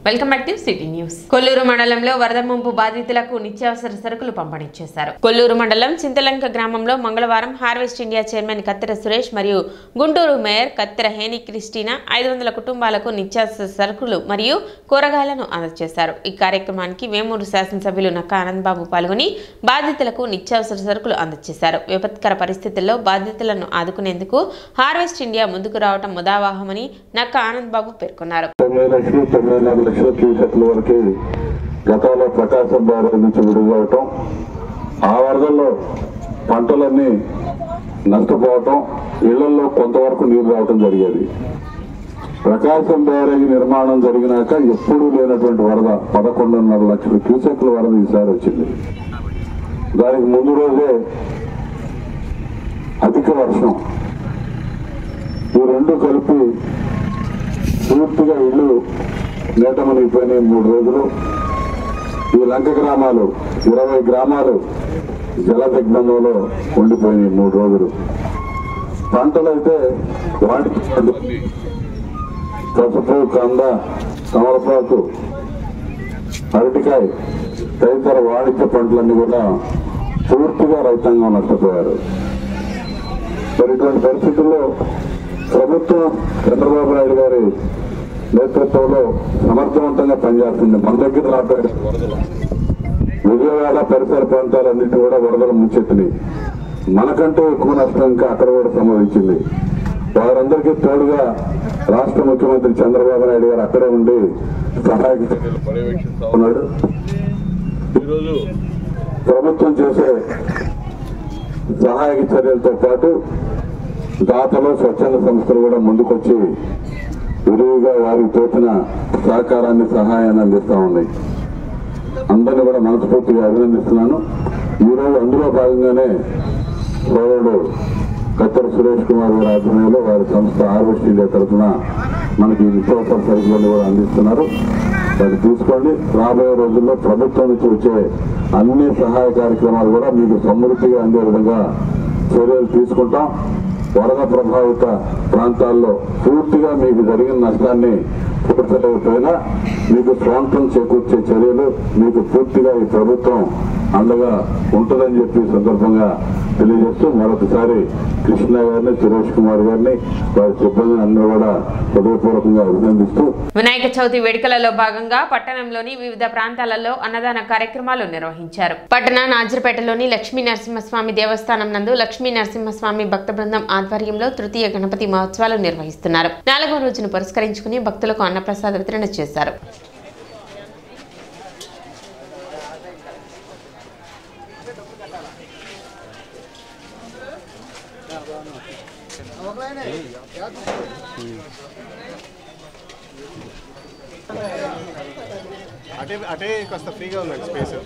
Welcome back to city news. Kolluru మండలంలో వరద ముంపు బాధితులకు నిత్యావసర సరుకులు పంపిణీ చేశారు. కొల్లూరు మండలం చింతలంక గ్రామంలో మంగళవారం హార్వెస్ట్ ఇండియా చైర్మన్ కత్తెర సురేష్ మరియు గుంటూరు మేయర్ కత్తెర హేని క్రిస్టినా 500 కుటుంబాలకు నిత్యావసర సరుకులు మరియు కూరగాయలను అందజేశారు. ఈ కార్యక్రమానికి వేమూరు శాసనసభ్యులు నక్కా ఆనందబాబు పాల్గొని బాధితులకు నిత్యావసర సరుకులు అందజేశారు. విపత్కర పరిస్థితుల్లో బాధితులను ఆదుకునేందుకు హార్వెస్ట్ ఇండియా ముందుకు రావడం ముదావాహమని నక్కా ఆనందబాబు పేర్కొన్నారు. క్యూసెక్ల వరకు గతంలో ప్రకాశం బ్యారేజ్ నుంచి విడుదలవటం, ఆ వరదల్లో పంటలన్నీ నష్టపోవటం, ఇళ్లలో కొంతవరకు నీరు రావటం జరిగేది. ప్రకాశం బ్యారేజ్ నిర్మాణం జరిగినాక ఎప్పుడూ లేనటువంటి వరద 11.5 లక్షల క్యూసెక్ల వరద ఈసారి వచ్చింది. దానికి ముందు రోజే అధిక వర్షం, ఈ రెండు కలిపి పూర్తిగా ఇల్లు నేట మునిగిపోయినాయి. 3 రోజులు ఈ లంక గ్రామాలు 20 గ్రామాలు జల దిగ్బంధంలో ఉండిపోయినాయి. 3 రోజులు పంటలైతే వాటికి పసుపు, కంద, తమలపాకు, అరటికాయ తదితర వాణిజ్య పంటలన్నీ కూడా పూర్తిగా రైతాంగం నష్టపోయారు. మరి ఇటువంటి పరిస్థితుల్లో ప్రభుత్వం చంద్రబాబు నాయుడు గారి నేతృత్వంలో సమర్థవంతంగా పనిచేస్తుంది. మన దగ్గర రాబోయే విజయవాడ పరిసర ప్రాంతాలన్నింటి కూడా వరదలు ముంచెత్తినాయి. మనకంటే ఎక్కువ నష్టం ఇంకా అక్కడ కూడా సంభవించింది. వారందరికీ తోడుగా రాష్ట్ర ముఖ్యమంత్రి చంద్రబాబు నాయుడు గారు అక్కడే ఉండి సహాయక చర్యలు పర్యవేక్షిస్తా ఉన్నాడు. ఈరోజు ప్రభుత్వం చేసే సహాయక చర్యలతో పాటు దాతలు, స్వచ్ఛంద సంస్థలు కూడా ముందుకొచ్చి విరివిగా వారికి తోచిన సహకారాన్ని, సహాయాన్ని అందిస్తా ఉన్నాయి. అందరినీ కూడా మనస్ఫూర్తిగా అభినందిస్తున్నాను. ఈరోజు అందులో భాగంగానే సోదరుడు కత్తెర సురేష్ కుమార్ గారి ఆధ్వర్యంలో వారి సంస్థ హార్వెస్ట్ ఇండియా తరఫున మనకి నిత్యావసర సరుకులను కూడా అందిస్తున్నారు. అది తీసుకోండి. రాబోయే రోజుల్లో ప్రభుత్వం నుంచి వచ్చే అన్ని సహాయ కార్యక్రమాలు కూడా మీకు సమృద్ధిగా అందే విధంగా చర్యలు తీసుకుంటాం. వరద ప్రభావిత ప్రాంతాల్లో పూర్తిగా మీకు జరిగిన నష్టాన్ని పూర్తయిపోయినా మీకు స్వాంతం చేకూర్చే చర్యలు మీకు పూర్తిగా ఈ ప్రభుత్వం అండగా ఉంటుందని చెప్పి సందర్భంగా తెలియజేస్తూ మరొకసారి కృష్ణ గారిని, సురేష్ కుమార్ గారిని, వారి సిబ్బందిని అందరూ కూడా హృదయపూర్వకంగా అభినందిస్తూ వినాయక చవితి వేడుకలలో భాగంగా పట్టణంలోని వివిధ ప్రాంతాలలో అన్నదాన కార్యక్రమాలు నిర్వహించారు. పట్టణ నాజర్పేటలోని లక్ష్మీ నరసింహస్వామి దేవస్థానం నందు లక్ష్మీ నరసింహస్వామి భక్త బృందం ఆధ్వర్యంలో తృతీయ గణపతి మహోత్సవాలు నిర్వహిస్తున్నారు. 4వ రోజును పురస్కరించుకుని భక్తులకు అన్నప్రసాద వితరణ చేశారు. అటే కాస్త ఫ్రీగా ఉన్నాడు స్పేస్.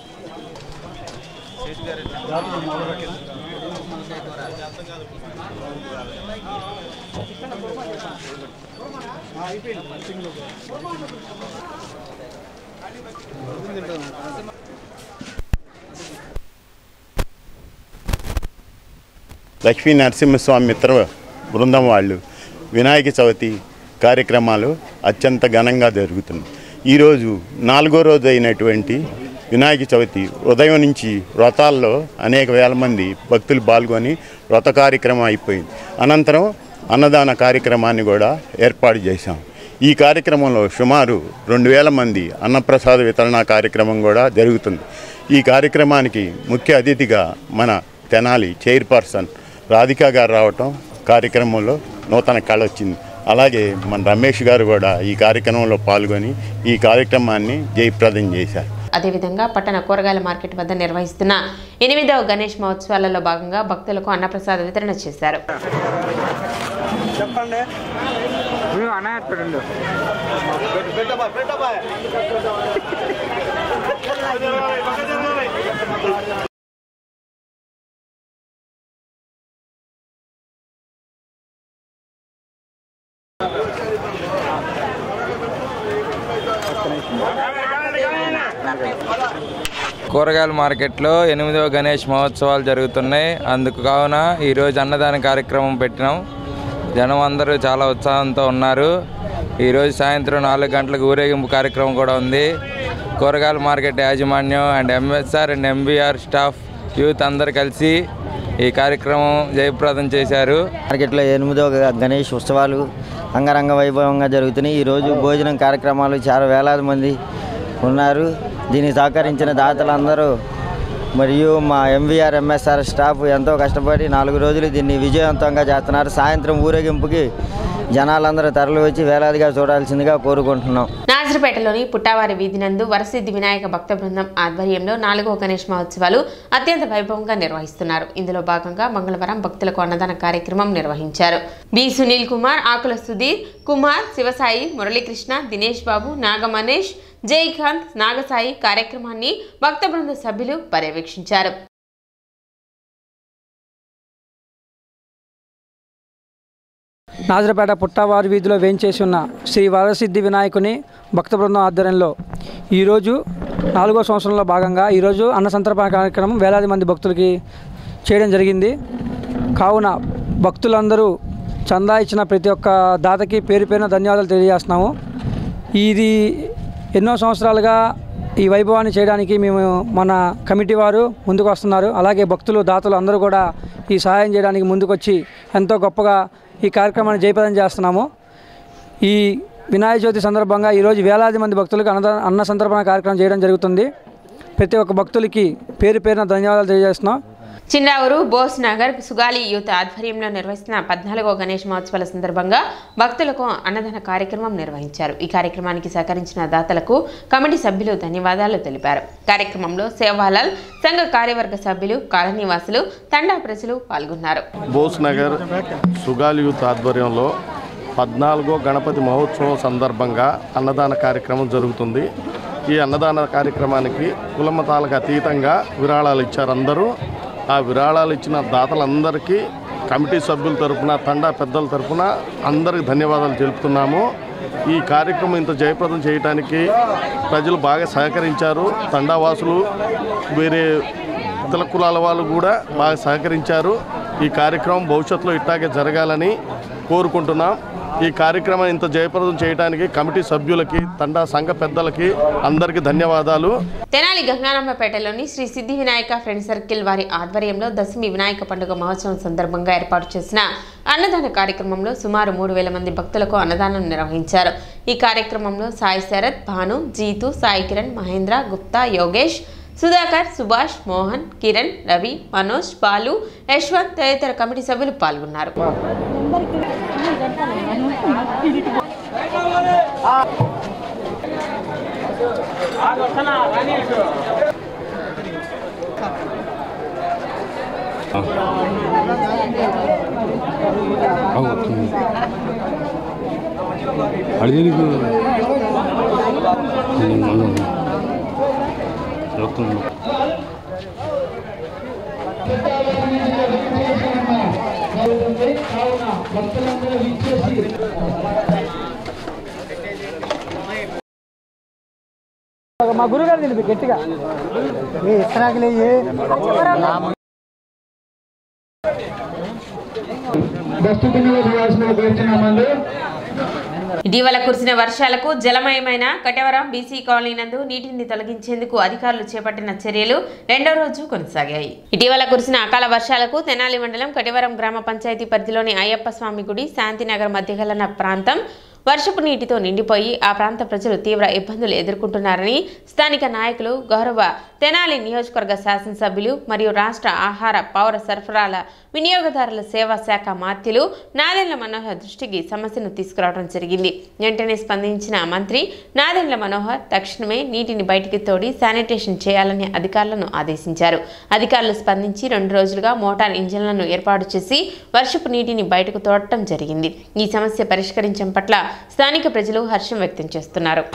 లక్ష్మీ నరసింహస్వామి మిత్ర బృందం వాళ్ళు వినాయక చవితి కార్యక్రమాలు అత్యంత ఘనంగా జరుగుతుంది. ఈరోజు 4వ రోజు అయినటువంటి వినాయక చవితి ఉదయం నుంచి వ్రతాల్లో అనేక వేల మంది భక్తులు పాల్గొని వ్రత కార్యక్రమం అయిపోయింది. అనంతరం అన్నదాన కార్యక్రమాన్ని కూడా ఏర్పాటు చేశాం. ఈ కార్యక్రమంలో సుమారు 2000 మంది అన్నప్రసాద వితరణ కార్యక్రమం కూడా జరుగుతుంది. ఈ కార్యక్రమానికి ముఖ్య అతిథిగా మన తెనాలి చైర్పర్సన్ రాధికా గారు రావటం కార్యక్రమంలో నూతన కళ వచ్చింది. అలాగే మన రమేష్ గారు కూడా ఈ కార్యక్రమంలో పాల్గొని ఈ కార్యక్రమాన్ని జయప్రదం చేశారు. అదేవిధంగా పట్టణ కూరగాయల మార్కెట్ వద్ద నిర్వహిస్తున్న 8వ గణేష్ మహోత్సవాలలో భాగంగా భక్తులకు అన్నప్రసాద వితరణ చేశారు. కూరగాయల మార్కెట్లో 8వ గణేష్ మహోత్సవాలు జరుగుతున్నాయి. అందుకు కావున ఈరోజు అన్నదాన కార్యక్రమం పెట్టినాం. జనం అందరూ చాలా ఉత్సాహంతో ఉన్నారు. ఈరోజు సాయంత్రం 4 గంటలకు ఊరేగింపు కార్యక్రమం కూడా ఉంది. కూరగాయల మార్కెట్ యాజమాన్యం and MSR and MBR staff youth అందరు కలిసి ఈ కార్యక్రమం జయప్రదం చేశారు. మార్కెట్లో 8వ గణేష్ ఉత్సవాలు అంగరంగ వైభవంగా జరుగుతున్నాయి. ఈరోజు భోజనం కార్యక్రమాలు చాలా వేలాది మంది ఉన్నారు. దీనికి సహకరించిన దాతలందరూ మరియు మా ఎంవీఆర్ ఎంఎస్ఆర్ స్టాఫ్ ఎంతో కష్టపడి 4 రోజులు దీన్ని విజయవంతంగా చేస్తున్నారు. సాయంత్రం ఊరేగింపుకి జనాలందరూ తరలి వచ్చి వేలాదిగా చూడాల్సిందిగా కోరుకుంటున్నాం. నాజర్పేటలోని పుట్టావారి వీధి నందు వరసిద్ధి వినాయక భక్త బృందం ఆధ్వర్యంలో 4వ గణేష్ మహోత్సవాలు అత్యంత వైభవంగా నిర్వహిస్తున్నారు. ఇందులో భాగంగా మంగళవారం భక్తులకు అన్నదాన కార్యక్రమం నిర్వహించారు. బి సునీల్ కుమార్, ఆకుల సుధీర్ కుమార్, శివసాయి, మురళీకృష్ణ, దినేష్ బాబు, నాగమనేష్, జైకాంత్, నాగసాయి కార్యక్రమాన్ని భక్త బృంద సభ్యులు పర్యవేక్షించారు. నాజరపేట పుట్టవారి వీధిలో వేంచేసి ఉన్న శ్రీ వరసిద్ధి వినాయకుని భక్త బృందం ఆధ్వర్యంలో ఈరోజు 4వ సంవత్సరంలో భాగంగా ఈరోజు అన్న సంతర్పణ కార్యక్రమం వేలాది మంది భక్తులకి చేయడం జరిగింది. కావున భక్తులందరూ చందా ఇచ్చిన ప్రతి ఒక్క దాతకి పేరు పేరున ధన్యవాదాలు తెలియజేస్తున్నాము. ఇది ఎన్నో సంవత్సరాలుగా ఈ వైభవాన్ని చేయడానికి మేము మన కమిటీ వారు ముందుకు వస్తున్నారు. అలాగే భక్తులు దాతలు అందరూ కూడా ఈ సహాయం చేయడానికి ముందుకొచ్చి ఎంతో గొప్పగా ఈ కార్యక్రమాన్ని జయప్రదం చేస్తున్నాము. ఈ వినాయక చవితి సందర్భంగా ఈరోజు వేలాది మంది భక్తులకు అన్న సంతర్పణ కార్యక్రమం చేయడం జరుగుతుంది. ప్రతి ఒక్క భక్తులకి పేరు పేరున ధన్యవాదాలు తెలియజేస్తున్నాం. చిన్నావూరు బోస్ నగర్ సుగాలి యూత్ ఆధ్వర్యంలో నిర్వహిస్తున్న 14వ గణేష్ మహోత్సవాల సందర్భంగా భక్తులకు అన్నదాన కార్యక్రమం నిర్వహించారు. ఈ కార్యక్రమానికి సహకరించిన దాతలకు కమిటీ సభ్యులు ధన్యవాదాలు తెలిపారు. కార్యక్రమంలో సేవాలాల్ సంఘ కార్యవర్గ సభ్యులు, కాలనీవాసులు, తండా ప్రజలు పాల్గొన్నారు. బోస్ నగర్ సుగాలి యూత్ ఆధ్వర్యంలో 14వ గణపతి మహోత్సవం సందర్భంగా అన్నదాన కార్యక్రమం జరుగుతుంది. ఈ అన్నదాన కార్యక్రమానికి కులమతాలకు అతీతంగా విరాళాలు ఇచ్చారు అందరూ. ఆ విరాళాలు ఇచ్చిన దాతలందరికీ కమిటీ సభ్యుల తరఫున, తండా పెద్దల తరఫున అందరికి ధన్యవాదాలు తెలుపుతున్నాము. ఈ కార్యక్రమం ఇంత జయప్రదం చేయడానికి ప్రజలు బాగా సహకరించారు. తండావాసులు, వేరే ఇతర కులాల వాళ్ళు కూడా బాగా సహకరించారు. ఈ కార్యక్రమం భవిష్యత్తులో ఇట్టాగే జరగాలని కోరుకుంటున్నాం. ఈ కార్యక్రమం ఇంత జయప్రదం చేయడానికి కమిటీ సభ్యులకి, తండా సంఘ పెద్దలకి అందరికీ ధన్యవాదాలు. తెనాలి గంగానమ్మపేటలోని శ్రీ సిద్ధి వినాయక ఫ్రెండ్ సర్కిల్ వారి ఆధ్వర్యంలో దశమి వినాయక పండుగ మహోత్సవం సందర్భంగా ఏర్పాటు చేసిన అన్నదాన కార్యక్రమంలో సుమారు 3000 మంది భక్తులకు అన్నదానం నిర్వహించారు. ఈ కార్యక్రమంలో సాయి శరత్, భాను, జీతు, సాయి కిరణ్, మహేంద్ర, గుప్తా, యోగేష్, సుధాకర్, సుభాష్, మోహన్, కిరణ్, రవి, మనోజ్, బాలు, యశ్వంత్ తదితర కమిటీ సభ్యులు పాల్గొన్నారు. మా గురుగారు తెలిపి గట్టిగా ఇటీవల కురిసిన వర్షాలకు జలమయమైన కటవరం బీసీ కాలనీ నందు నీటిని తొలగించేందుకు అధికారులు చేపట్టిన చర్యలు 2వ రోజు కొనసాగాయి. ఇటీవల కురిసిన అకాల వర్షాలకు తెనాలి మండలం కటవరం గ్రామ పంచాయతీ పరిధిలోని అయ్యప్ప స్వామి గుడి, శాంతినగర్ మధ్య గల ప్రాంతం వర్షపు నీటితో నిండిపోయి ఆ ప్రాంత ప్రజలు తీవ్ర ఇబ్బందులు ఎదుర్కొంటున్నారని స్థానిక నాయకులు, గౌరవ తెనాలి నియోజకవర్గ శాసనసభ్యులు మరియు రాష్ట్ర ఆహార పౌర సరఫరాల వినియోగదారుల సేవా శాఖ మాత్యులు నాదెండ్ల మనోహర్ దృష్టికి సమస్యను తీసుకురావడం జరిగింది. వెంటనే స్పందించిన మంత్రి నాదెండ్ల మనోహర్ తక్షణమే నీటిని బయటికి తోడి శానిటేషన్ చేయాలని అధికారులను ఆదేశించారు. అధికారులు స్పందించి 2 రోజులుగా మోటార్ ఇంజిన్లను ఏర్పాటు చేసి వర్షపు నీటిని బయటకు తోడటం జరిగింది. ఈ సమస్య పరిష్కరించడం పట్ల స్థానిక ప్రజలు హర్షం వ్యక్తం చేస్తున్నారు.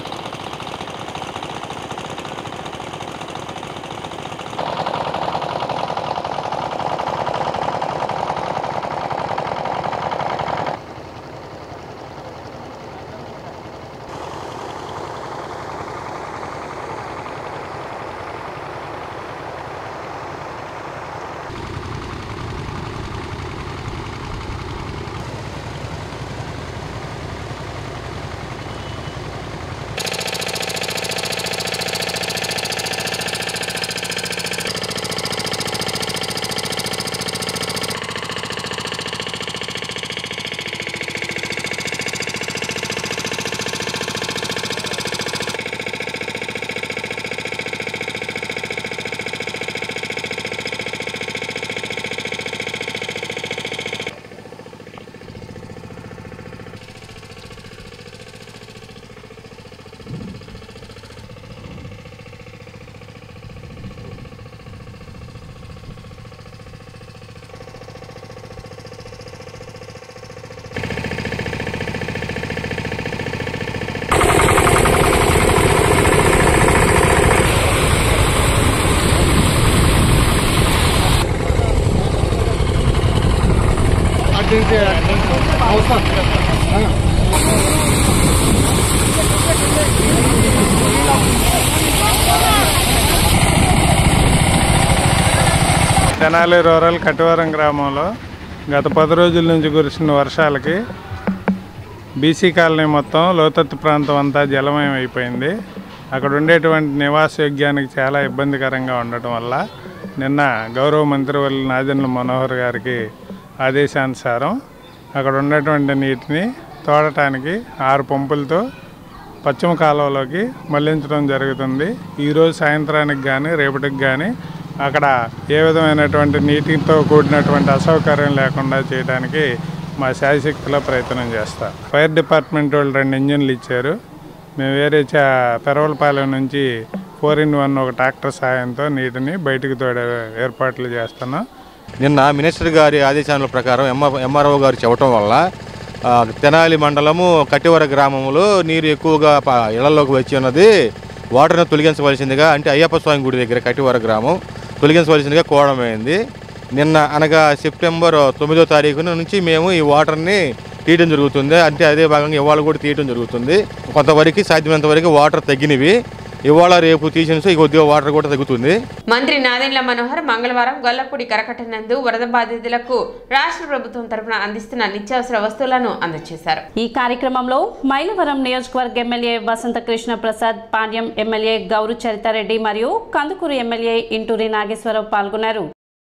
తెనాలి రూరల్ కటివరం గ్రామంలో గత 10 రోజుల నుంచి కురిసిన వర్షాలకి బీసీ కాలనీ మొత్తం లోతట్టు ప్రాంతం అంతా జలమయం అయిపోయింది. అక్కడ ఉండేటువంటి నివాసయోగ్యానికి చాలా ఇబ్బందికరంగా ఉండటం వల్ల నిన్న గౌరవ మంత్రివర్యులు నాదెండ్ల మనోహర్ గారికి ఆదేశానుసారం అక్కడ ఉన్నటువంటి నీటిని తోడటానికి 6 పంపులతో పశ్చిమ కాలువలోకి మళ్లించడం జరుగుతుంది. ఈరోజు సాయంత్రానికి కానీ రేపటికి కానీ అక్కడ ఏ విధమైనటువంటి నీటితో కూడినటువంటి అసౌకర్యం లేకుండా చేయడానికి మా శాయశక్తిలో ప్రయత్నం చేస్తాం. ఫైర్ డిపార్ట్మెంట్ వాళ్ళు 2 ఇంజిన్లు ఇచ్చారు. మేము వేరే పెరవలపాలెం నుంచి 4x1 ఒక ట్రాక్టర్ సాయంతో నీటిని బయటకు తోడే ఏర్పాట్లు చేస్తున్నాం. నిన్న మినిస్టర్ గారి ఆదేశాల ప్రకారం ఎంఆర్ఓ గారు చెప్పడం వల్ల తెనాలి మండలము కటివర గ్రామంలో నీరు ఎక్కువగా ఇళ్లలోకి వచ్చి ఉన్నది. వాటర్ను తొలగించవలసిందిగా అంటే అయ్యప్ప స్వామి గుడి దగ్గర కటివర గ్రామం తొలగించవలసిందిగా కోవడమైంది. నిన్న అనగా సెప్టెంబర్ 9వ తారీఖు నుంచి మేము ఈ వాటర్ని తీయడం జరుగుతుంది. అంటే అదే భాగంగా ఇవాళ కూడా తీయడం జరుగుతుంది. కొంతవరకు సాధ్యమైనంత వరకు వాటర్ తగ్గినవి ఇవాళ రేపు తీసిన కొద్దిగా వాటర్ కూడా తగ్గుతుంది. మంత్రి నాదెండ్ల మనోహర్ మంగళవారం గొల్లపూడి కరకట్టనందు వరద బాధితులకు రాష్ట్ర ప్రభుత్వం తరఫున అందిస్తున్న నిత్యావసర వస్తువులను అందజేశారు. ఈ కార్యక్రమంలో మైలవరం నియోజకవర్గ ఎమ్మెల్యే వసంత కృష్ణ ప్రసాద్, పాండ్యం ఎమ్మెల్యే గౌరు చరితారెడ్డి మరియు కందుకూరు ఎమ్మెల్యే ఇంటూరి నాగేశ్వరరావు పాల్గొన్నారు.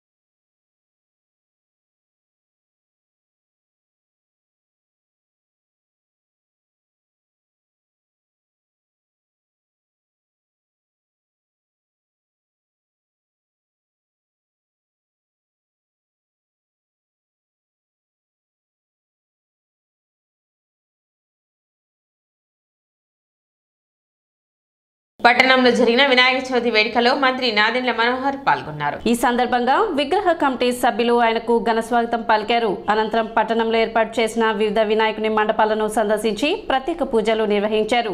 పట్టణంలో జరిగిన వినాయక చవితి వేడుకలో మంత్రి నాదెండ్ల మనోహర్ పాల్గొన్నారు. ఈ సందర్భంగా విగ్రహ కమిటీ సభ్యులు ఆయనకు ఘన స్వాగతం పలికారు. అనంతరం పట్టణంలో ఏర్పాటు చేసిన వివిధ వినాయకుని మండపాలను సందర్శించి ప్రత్యేక పూజలు నిర్వహించారు.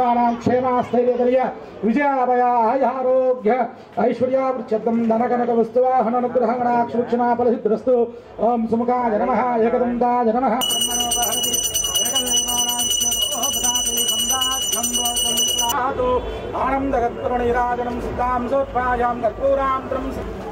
ఆనందగత్పురణీరాజనం సిద్ధాం సోత్పాయాం కర్పూరాంతరం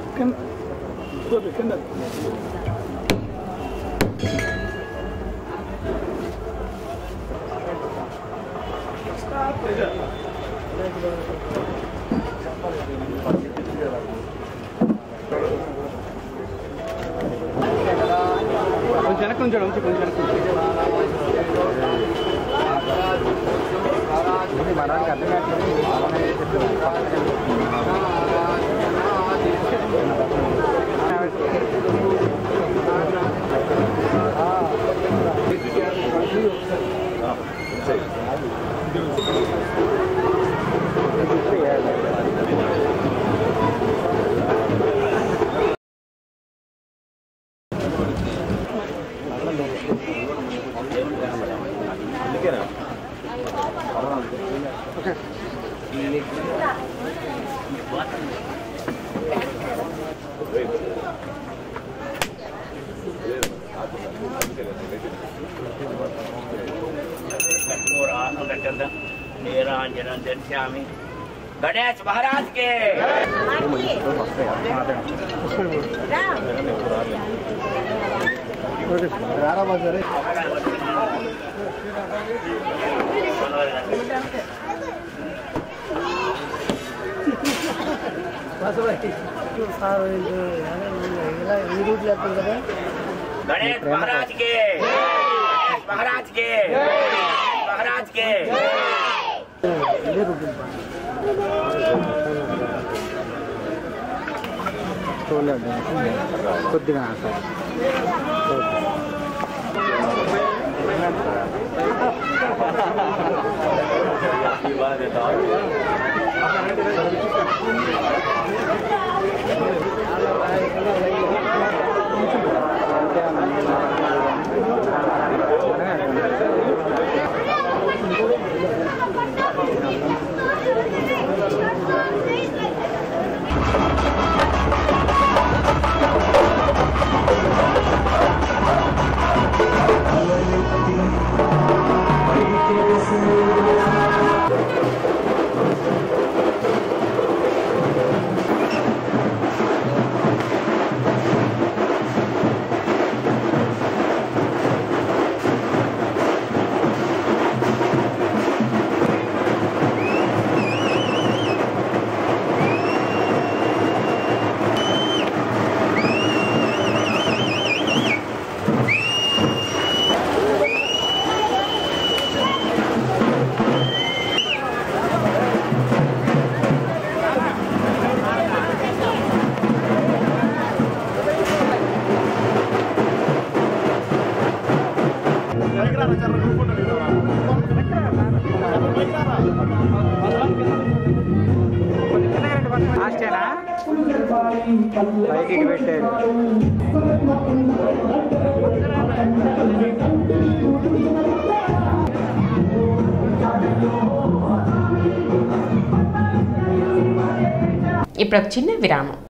गणेश महाराज के गणेश महाराज के महाराज के महाराज के కొద్దిగా బయటికి పెట్టారు. ఇప్పుడు ఒక చిన్న విరామం.